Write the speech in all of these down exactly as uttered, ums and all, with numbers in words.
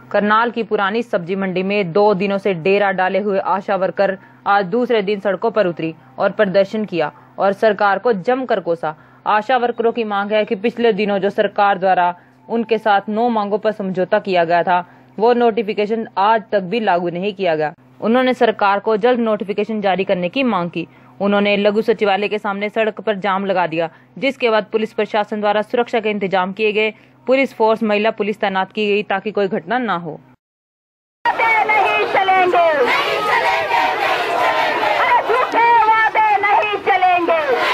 करनाल की पुरानी सब्जी मंडी में दो दिनों से डेरा डाले हुए आशा वर्कर आज दूसरे दिन सड़कों पर उतरी और प्रदर्शन किया और सरकार को जमकर कोसा। आशा वर्करों की मांग है कि पिछले दिनों जो सरकार द्वारा उनके साथ नौ मांगों पर समझौता किया गया था, वो नोटिफिकेशन आज तक भी लागू नहीं किया गया। उन्होंने सरकार को जल्द नोटिफिकेशन जारी करने की मांग की। उन्होंने लघु सचिवालय के सामने सड़क पर जाम लगा दिया, जिसके बाद पुलिस प्रशासन द्वारा सुरक्षा के इंतजाम किए गए। पुलिस फोर्स, महिला पुलिस तैनात की गई ताकि कोई घटना न हो। नहीं चलेंगे, नहीं चलेंगे, नहीं चलेंगे। अरे झूठे वादे नहीं चलेंगे।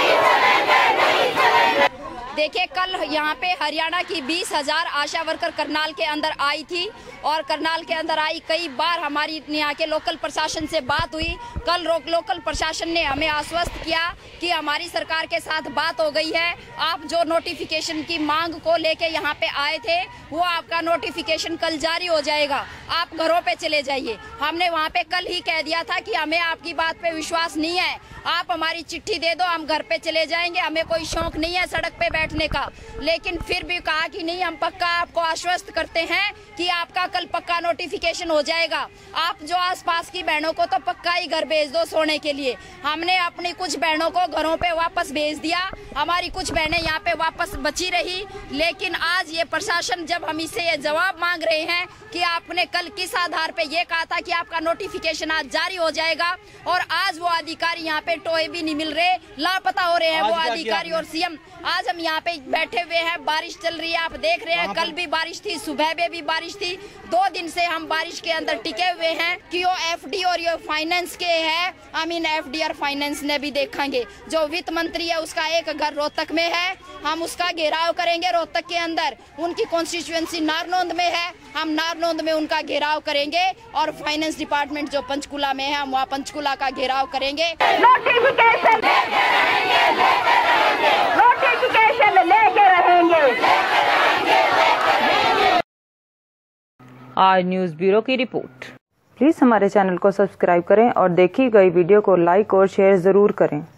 देखिए, कल यहाँ पे हरियाणा की बीस हजार आशा वर्कर करनाल के अंदर आई थी और करनाल के अंदर आई कई बार हमारी यहाँ के लोकल प्रशासन से बात हुई। कल लोकल प्रशासन ने हमें आश्वस्त किया कि हमारी सरकार के साथ बात हो गई है। आप जो नोटिफिकेशन की मांग को लेके यहाँ पे आए थे, वो आपका नोटिफिकेशन कल जारी हो जाएगा, आप घरों पे चले जाइए। हमने वहाँ पे कल ही कह दिया था कि हमें आपकी बात पे विश्वास नहीं है, आप हमारी चिट्ठी दे दो, हम घर पे चले जाएंगे, हमें कोई शौक नहीं है सड़क पे बैठने का। लेकिन फिर भी कहा कि नहीं, हम पक्का आपको आश्वस्त करते हैं कि आपका कल पक्का नोटिफिकेशन हो जाएगा। आप जो आसपास की बहनों को तो पक्का ही घर भेज दो सोने के लिए। हमने अपनी कुछ बहनों को घरों पे वापस भेज दिया, हमारी कुछ बहनें यहाँ पे वापस बची रही। लेकिन आज ये प्रशासन जब हम इससे ये जवाब मांग रहे हैं कि आपने कल किस आधार पे ये कहा था कि आपका नोटिफिकेशन आज जारी हो जाएगा, और आज वो अधिकारी यहाँ पे टोए भी नहीं मिल रहे, लापता हो रहे हैं वो अधिकारी और सीएम। आज हम यहाँ पे बैठे हुए हैं, बारिश चल रही है, आप देख रहे हैं, कल भी बारिश थी, सुबह में भी बारिश थी। दो दिन से हम बारिश के अंदर टिके हुए हैं कि वो एफडी और ये फाइनेंस के है, आई मीन एफडी और फाइनेंस ने भी देखेंगे। जो वित्त मंत्री है उसका एक घर रोहतक में है, हम उसका घेराव करेंगे रोहतक के अंदर। उनकी कॉन्स्टिट्यूएंसी नारनौंद में है, हम नारनौंद में उनका घेराव करेंगे। और फाइनेंस डिपार्टमेंट जो पंचकुला में है, हम वहाँ पंचकुला का घेराव करेंगे। नोटिफिकेशन लेके रहेंगे, लेके रहेंगे, नोटिफिकेशन लेके रहेंगे। आज न्यूज ब्यूरो की रिपोर्ट। प्लीज हमारे चैनल को सब्सक्राइब करें और देखी गई वीडियो को लाइक और शेयर जरूर करें।